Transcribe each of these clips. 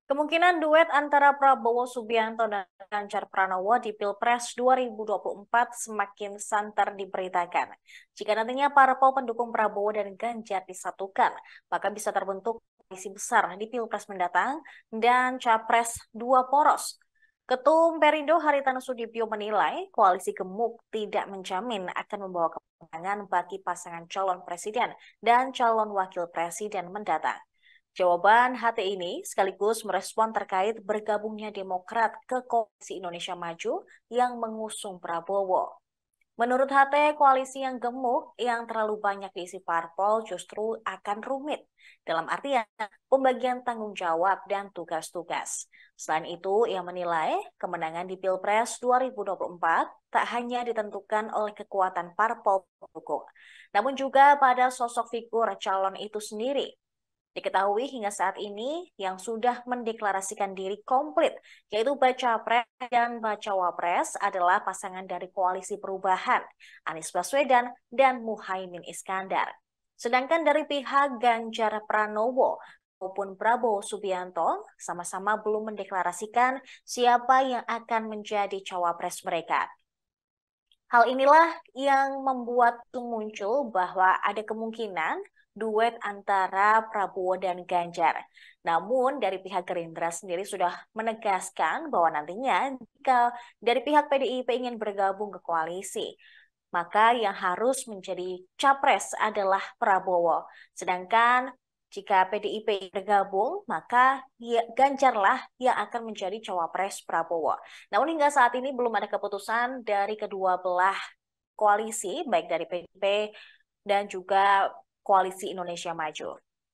Kemungkinan duet antara Prabowo Subianto dan Ganjar Pranowo di Pilpres 2024 semakin santer diberitakan. Jika nantinya parpol pendukung Prabowo dan Ganjar disatukan, maka bisa terbentuk koalisi besar di Pilpres mendatang dan Capres dua poros. Ketum Perindo Haritanu Sudibyo menilai koalisi gemuk tidak menjamin akan membawa kemenangan bagi pasangan calon presiden dan calon wakil presiden mendatang. Jawaban HT ini sekaligus merespon terkait bergabungnya Demokrat ke Koalisi Indonesia Maju yang mengusung Prabowo. Menurut HT, koalisi yang gemuk yang terlalu banyak diisi parpol justru akan rumit. Dalam artian pembagian tanggung jawab dan tugas-tugas. Selain itu, ia menilai kemenangan di Pilpres 2024 tak hanya ditentukan oleh kekuatan parpol pendukung, namun juga pada sosok figur calon itu sendiri. Diketahui hingga saat ini yang sudah mendeklarasikan diri komplit, yaitu Baca Pres dan Bacawa Pres adalah pasangan dari Koalisi Perubahan, Anies Baswedan dan Muhaimin Iskandar. Sedangkan dari pihak Ganjar Pranowo maupun Prabowo Subianto sama-sama belum mendeklarasikan siapa yang akan menjadi cawapres mereka. Hal inilah yang membuat muncul bahwa ada kemungkinan duet antara Prabowo dan Ganjar. Namun dari pihak Gerindra sendiri sudah menegaskan bahwa nantinya jika dari pihak PDIP ingin bergabung ke koalisi, maka yang harus menjadi capres adalah Prabowo. Sedangkan jika PDIP bergabung, maka Ganjarlah yang akan menjadi cawapres Prabowo. Namun hingga saat ini belum ada keputusan dari kedua belah koalisi, baik dari PDIP dan juga Koalisi Indonesia Maju.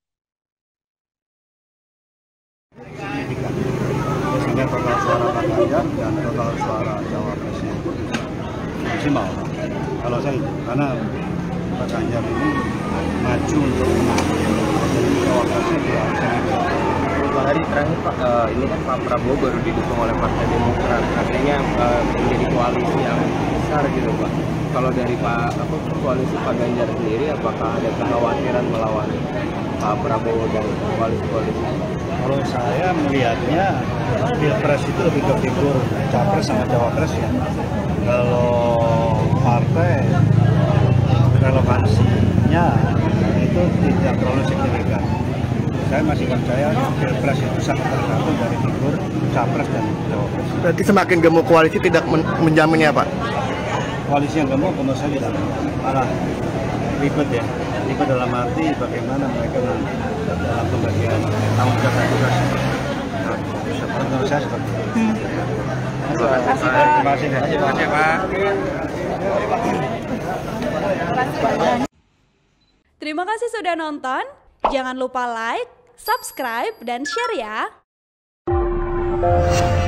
Sehingga total suara Pak Ganjar dan total suara Cawapresnya itu maksimal. Kalau saya, karena Pak Ganjar ini maju untuk menang, jadi Cawapresnya dia bisa. Pak hari terakhir Pak, ini kan Pak Prabowo baru didukung oleh Partai Demokrat, artinya menjadi koalisi yang besar gitu Pak. Kalau dari koalisi Pak Ganjar sendiri, apakah ada kekhawatiran melawan Pak Prabowo dan koalisi-koalisi? Kalau saya melihatnya Pilpres itu lebih ke figur capres sama cawapres ya. Kalau partai relevansinya itu tidak terlalu signifikan. Saya masih percaya Pilpres itu sangat tergantung dari figur capres dan cawapres. Berarti semakin gemuk koalisi tidak menjaminnya Pak? Koalisi yang gemuk menurut saya tidak, malah ribet ya. Ribet dalam arti bagaimana mereka nanti dalam pembagian tanggung jawab dan tugas. Menurut saya seperti itu. Terima kasih Pak. Terima kasih sudah nonton. Jangan lupa like, subscribe, dan share ya.